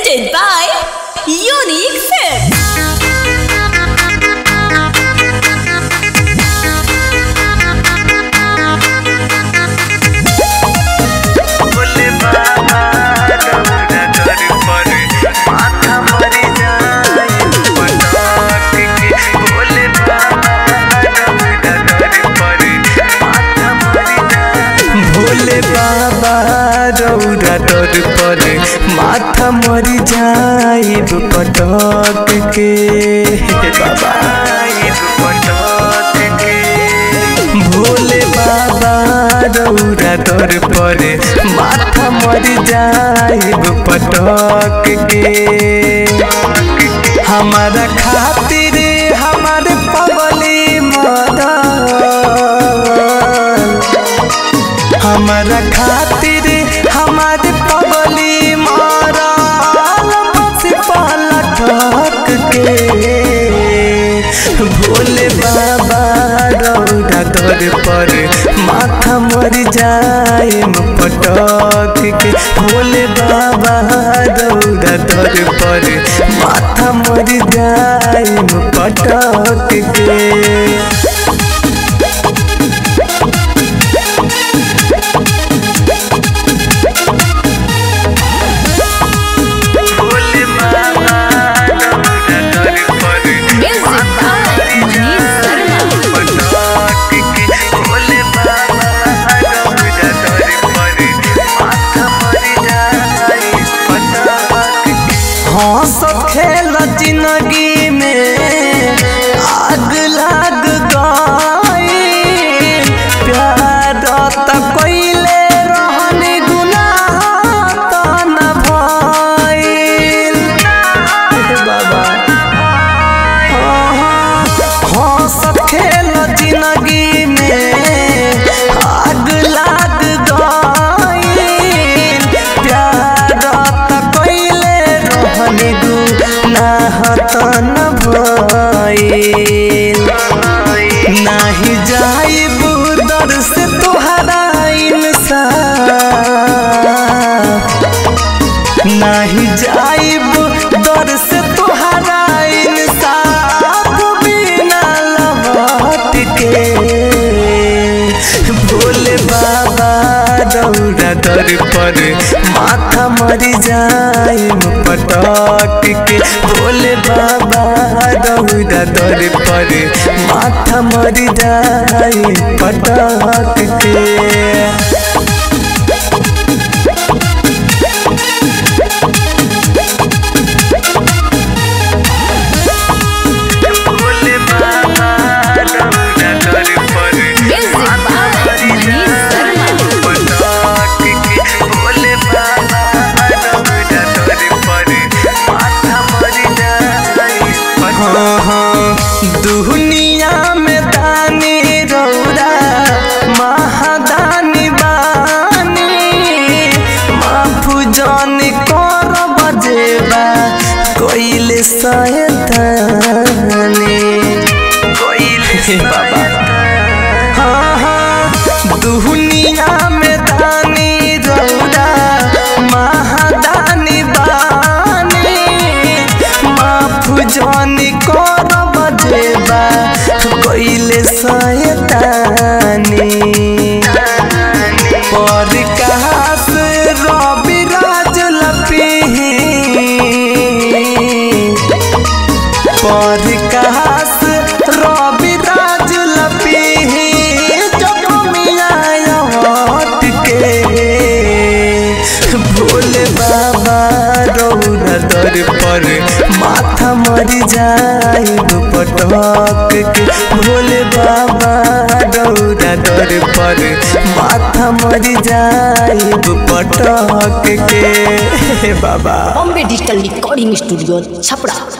presented by Unique Films. बाबा रौरा तोर पर माथा मरी जाइब पटक के बाबा भोले बाबा रौरा तोर पर माथा मरी जाइब पटक के हमारा खातिर हमारे पवली मदा हमारा खातिर हमारे पवली मारा बस पलटक के भोले बाबा रौरा तोर पर माथा मर जाए पटक के भोले बाबा रौरा तोर पर माथा मर जाए पटक के खेल जिंदगी में आग लग गई प्यार तक कोइले रहने गुनाह तो न भइल बाबा हाँ सब खेल जिंदगी में आग लग गई प्यार तक कोइले रहने न भइल नाही जाइब दर से तोहरा इंसाफ नाही जाइब दर से तोहरा इंसाफ बिना लौट के भोले बाबा रौरा दर पर माथा मरी जाए पटक के भोले बाबा रौरा दर पर माथा मरी जाए पटक के दुनिया में दानी रौरा महादानी बानी माफू जानी कर बजेबा कोइले सयतानी कोइले बाबा हाँ हाँ दुनिया में दानी रौरा महादानी बानी माफू जानी कर कोइले सयतानी पर कहास रवि राज लपी पर कहास रवि राज लपी जब मिया हट के भोले बाबा रौरा दर पर माथा मरी जाए पटक के भोले बाबा रौरा दर पर माथा मरी जाए पटक के Baba Bombay digital recording studio Chhapra.